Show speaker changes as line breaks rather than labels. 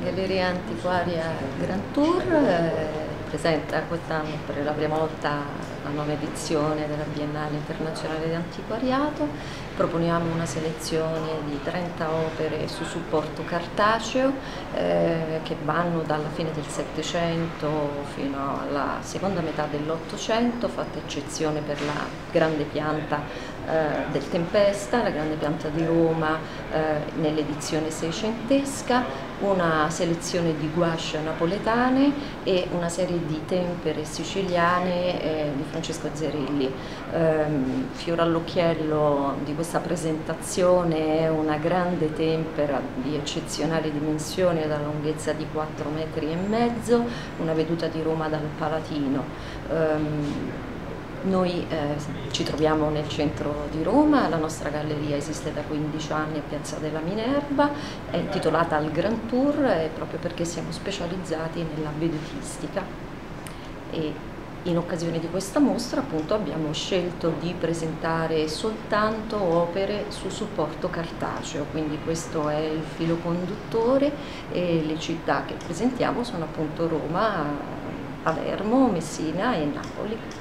Galleria Antiquaria Grand Tour presenta quest'anno per la prima volta la nuova edizione della Biennale Internazionale di Antiquariato. Proponiamo una selezione di 30 opere su supporto cartaceo che vanno dalla fine del Settecento fino alla seconda metà dell'Ottocento, fatta eccezione per la grande pianta del Tempesta, la grande pianta di Roma nell'edizione seicentesca, una selezione di gouache napoletane e una serie di tempere siciliane di Francesco Zerilli. Fiore all'occhiello di questa presentazione è una grande tempera di eccezionali dimensioni, dalla lunghezza di 4,5 metri, una veduta di Roma dal Palatino. Noi ci troviamo nel centro di Roma, la nostra galleria esiste da 15 anni a Piazza della Minerva, è intitolata al Grand Tour proprio perché siamo specializzati nella vedutistica e in occasione di questa mostra appunto abbiamo scelto di presentare soltanto opere su supporto cartaceo, quindi questo è il filo conduttore e le città che presentiamo sono appunto Roma, Palermo, Messina e Napoli.